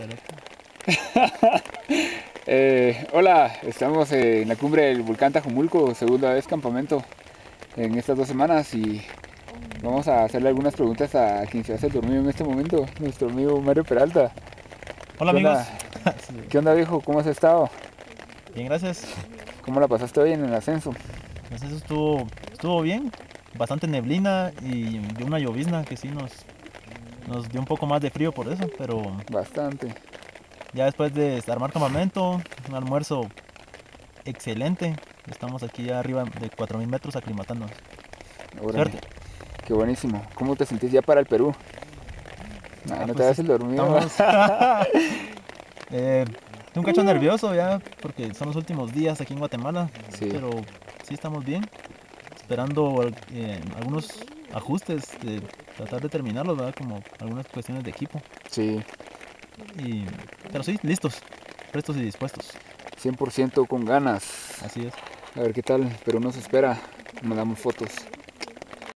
Hola, estamos en la cumbre del volcán Tajumulco, segunda vez campamento en estas 2 semanas y vamos a hacerle algunas preguntas a quien se hace el dormido en este momento, nuestro amigo Mario Peralta. Hola ¿Qué amigos. onda? ¿Qué onda, viejo? ¿Cómo has estado? Bien, gracias. ¿Cómo la pasaste hoy en el ascenso? Pues eso estuvo bien. Bastante neblina y una llovizna que sí nos dio un poco más de frío por eso. Pero Bastante. ya después de armar campamento, un almuerzo excelente. Estamos aquí ya arriba de 4000 metros aclimatándonos. Órale, Suerte. qué buenísimo. ¿Cómo te sentís ya para el Perú? Nah, no te Pues hagas el dormido. estamos eh, un cacho nervioso ya porque son los últimos días aquí en Guatemala. Sí, Pero sí estamos bien. Esperando algunos ajustes, de tratar de terminarlos, ¿verdad? Como algunas cuestiones de equipo. sí, Y, pero sí, listos, prestos y dispuestos. 100% con ganas. Así es. A ver qué tal, Perú nos espera. Mandamos fotos.